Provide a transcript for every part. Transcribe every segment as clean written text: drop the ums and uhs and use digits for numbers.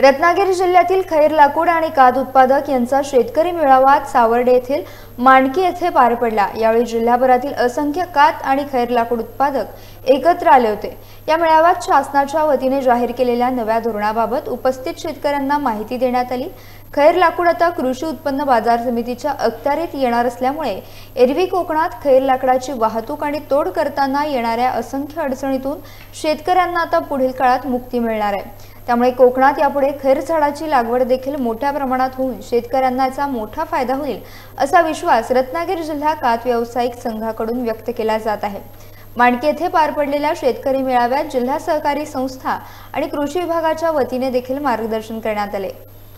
रत्नागिरी जिल्ह्यातील खैर लाकूड आणि कात उत्पादक यांचा शेतकरी मेळावा सावर्डे येथील मांडकी येथे पार पडला। यावेळी जिल्हाभरातील असंख्य कात आणि खैर लाकूड उत्पादक एकत्र आले होते। या मेळाव्यात शासनाच्या वतीने जाहीर केलेल्या नव्या धोरणाबाबत उपस्थित शेतकऱ्यांना माहिती देण्यात आली। खैर लाकूड आता कृषी उत्पन्न बाजार समितीच्या अखत्यारीत येणार असल्यामुळे एरवी कोकणात खैर लाकडाची वाहतूक आणि तोड करताना येणाऱ्या असंख्य अडचणीतून शेतकऱ्यांना आता पुढील काळात मुक्ती मिळणार आहे। त्यामुळे कोकणात यापुढे खैर झाडाची लागवड देखील मोठ्या प्रमाणात होऊन शेतकऱ्यांना याचा मोठा फायदा होईल असा विश्वास रत्नागिरी जिल्हा कात व्यावसायिक संघाकडून व्यक्त केला जात आहे। मांडकी येथे पार पडलेल्या शेतकरी मेळाव्यात जिल्हा सहकारी संस्था आणि कृषी विभागाच्या वतीने देखील मार्गदर्शन करण्यात आले।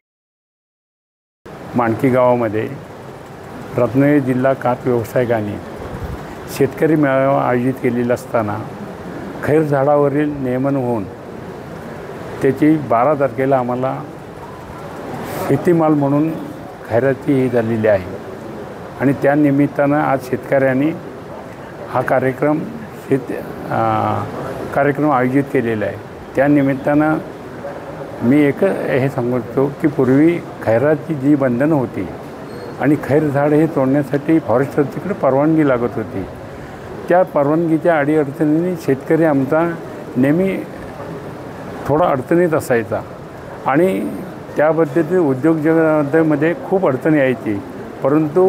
मांडकी गावामध्ये रत्नागिरी जिल्हा कात व्यावसायिकांनी शेतकरी मेळावा आयोजित केलेला असताना खैर झाडावरील नियमन होऊन त्याची 12 तारखेला आम्हाला शेतीमाल म्हणून खैराची ही झालेली आहे आणि त्या निमित्तानं आज शेतकऱ्यांनी हा कार्यक्रम आयोजित केलेला आहे। त्या निमित्तानं मी हे सांगतो की पूर्वी खैराची जी बंधनं होती आणि खैर झाड हे तोडण्यासाठी फॉरेस्टरकडे परवानगी लागत होती। त्या परवानगीच्या अडीअडचणींनी शेतकरी आमचा नेहमी थोडा अडचणीत असायचा आणि त्या पद्धतीने उद्योग जगतामध्ये खूप अडचणी यायची। परंतु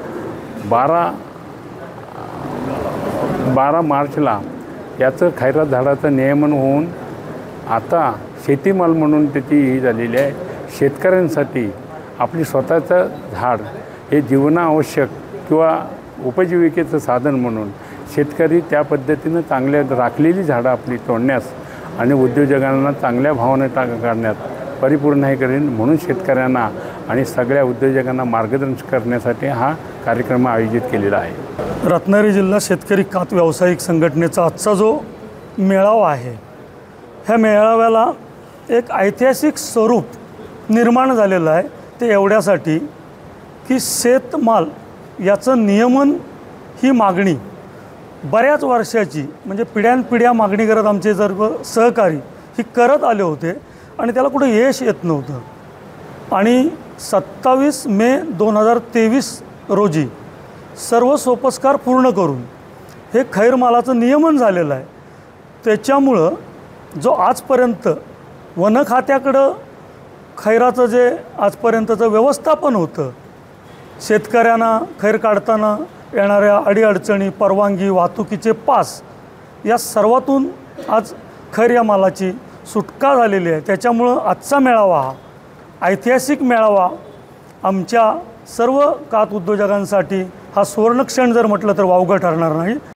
12 मार्चला याचं खैरात झाडाचं नियमन होऊन आता शेतीमाल म्हणून त्याची ही झालेली आहे। शेतकऱ्यांसाठी आपली स्वतःचं झाड हे जीवनावश्यक किंवा उपजीविकेचं साधन म्हणून शेतकरी त्या पद्धतीनं चांगल्या राखलेली झाडं आपली तोडण्यास आणि उद्योजकांना चांगल्या भावाने काढण्यात परिपूर्ण हे करेन म्हणून शेतकऱ्यांना आणि सगळ्या उद्योजकांना मार्गदर्शन करण्यासाठी हा कार्यक्रम आयोजित केलेला आहे। रत्नागिरी जिल्हा शेतकरी कात व्यावसायिक संघटनेचा आजचा जो मेळावा आहे, ह्या मेळाव्याला एक ऐतिहासिक स्वरूप निर्माण झालेलं आहे। ते एवढ्यासाठी की शेतमाल याचं नियमन ही मागणी बऱ्याच वर्षाची म्हणजे पिढ्यानपिढ्या मागणी करत आमचे सर्व सहकारी ही करत आले होते आणि त्याला कुठे यश येत नव्हतं। आणि 27 मे 2023 रोजी सर्व सोपस्कार पूर्ण करून हे खैर मालाचं नियमन झालेलं आहे। त्याच्यामुळं जो आजपर्यंत वन खात्याकडं खैराचं जे आजपर्यंतचं व्यवस्थापन होतं, शेतकऱ्यांना खैर काढताना येणाऱ्या अडीअडचणी, परवानगी, वाहतुकीचे पास या सर्वातून आज खैर या मालाची सुटका झालेली आहे। त्याच्यामुळं आजचा मेळावा हा ऐतिहासिक मेळावा आमच्या सर्व कात उद्योजकांसाठी हा सुवर्णक्षण जर म्हटलं तर वावगं ठरणार नाही।